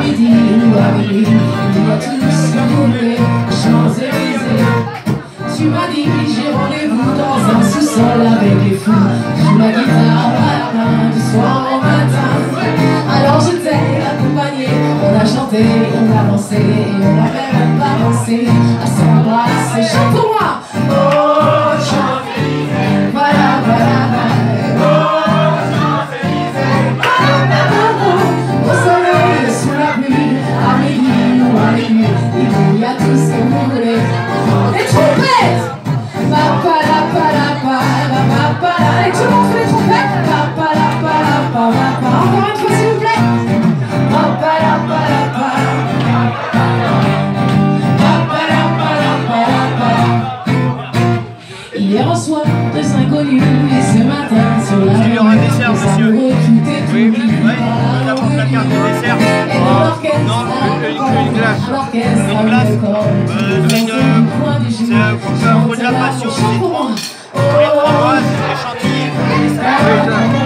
midi ou à minuit, il y a tous roulé, Champs-Élysées. Tu m'as dit j'ai rendez-vous dans un sous-sol avec les fous. J'ai ma guitare à la main du soir au matin. Alors je t'ai accompagné, on a chanté, on a dansé et on a même pas pensé à s'embrasser. Chante pour moi. Oh Champs-Élysées, voilà, voilà, oh Champs-Élysées, au soleil, sous la pluie, à midi ou à minuit, il y a tout ce que vous voulez. Les trompettes! Allez, tout le monde fait les trompettes! Encore une fois, s'il vous plaît! Hier au soir, deux inconnus, et ce matin, sur la rue, il y aura un dessert, monsieur. Oui, on apporte la carte de dessert. Non, une glace. Une glace. C'est pour de la passion, c'est 30. Pour les framboises, les chantilly.